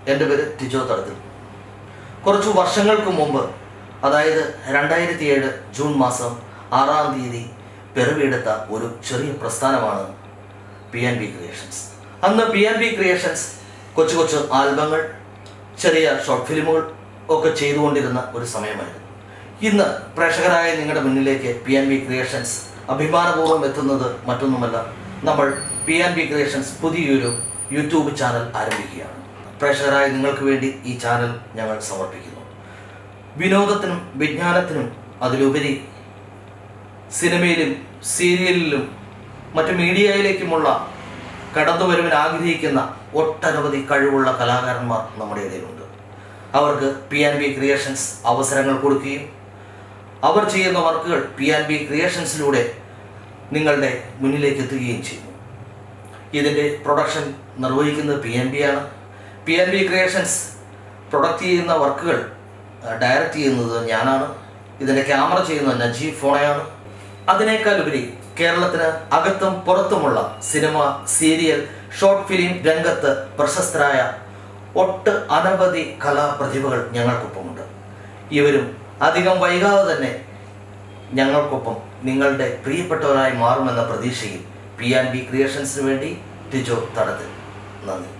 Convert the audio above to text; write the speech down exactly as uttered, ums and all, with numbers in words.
എൻ്റെ പേര് ടിജോ തടത്തിൽ. കുറച്ചു വർഷങ്ങൾക്ക് മുമ്പ്, അതായത് രണ്ടായിരത്തി ഏഴ് ജൂൺ മാസം ആറാം തീയതി പിറവിയെടുത്ത ഒരു ചെറിയ പ്രസ്ഥാനമാണ് പി എൻ ബി ക്രിയേഷൻസ്. അന്ന് പി എൻ ബി ക്രിയേഷൻസ് കൊച്ചു കൊച്ചു ആൽബങ്ങൾ, ചെറിയ ഷോർട്ട് ഫിലിമുകൾ ഒക്കെ ചെയ്തുകൊണ്ടിരുന്ന ഒരു സമയമായിരുന്നു. ഇന്ന് പ്രേക്ഷകരായ നിങ്ങളുടെ മുന്നിലേക്ക് പി എൻ ബി ക്രിയേഷൻസ് അഭിമാനപൂർവ്വം എത്തുന്നത് മറ്റൊന്നുമല്ല, നമ്മൾ പി എൻ ബി ക്രിയേഷൻസ് പുതിയൊരു യൂട്യൂബ് ചാനൽ ആരംഭിക്കുകയാണ്. പ്രേക്ഷകരായ നിങ്ങൾക്ക് വേണ്ടി ഈ ചാനൽ ഞങ്ങൾ സമർപ്പിക്കുന്നു. വിനോദത്തിനും വിജ്ഞാനത്തിനും അതിലുപരി സിനിമയിലും സീരിയലിലും മറ്റു മീഡിയയിലേക്കുമുള്ള കടന്നുവരവിന് ആഗ്രഹിക്കുന്ന ഒട്ടനവധി കഴിവുള്ള കലാകാരന്മാർ നമ്മുടെ ഇടയിലുണ്ട്. അവർക്ക് പി എൻ ബി ക്രിയേഷൻസ് അവസരങ്ങൾ കൊടുക്കുകയും അവർ ചെയ്യുന്ന വർക്കുകൾ പി എൻ ബി ക്രിയേഷൻസിലൂടെ നിങ്ങളുടെ മുന്നിലേക്ക് എത്തുകയും ചെയ്യുന്നു. ഇതിൻ്റെ പ്രൊഡക്ഷൻ നിർവഹിക്കുന്നത് പി എൻ ബി ആണ്. P N B creations product ചെയ്യുന്ന വർക്കുകൾ ഡയറക്റ്റ് ചെയ്യുന്നത് ഞാനാണ്. ഇതിൻ്റെ ക്യാമറ ചെയ്യുന്നത് നജീബ് ഫോണയാണ്. അതിനേക്കാൾ ഉപരി കേരളത്തിന് അകത്തും പുറത്തുമുള്ള സിനിമ, സീരിയൽ, ഷോർട്ട് ഫിലിം രംഗത്ത് പ്രശസ്തരായ ഒട്ട് അനവധി കലാപ്രതിഭകൾ ഞങ്ങൾക്കൊപ്പമുണ്ട്. ഇവരും അധികം വൈകാതെ തന്നെ ഞങ്ങൾക്കൊപ്പം നിങ്ങളുടെ പ്രിയപ്പെട്ടവരായി മാറുമെന്ന പ്രതീക്ഷയിൽ പി എൻ ബി ക്രിയേഷൻസിന് വേണ്ടി ടിജോ തടത്തിൽ. നന്ദി.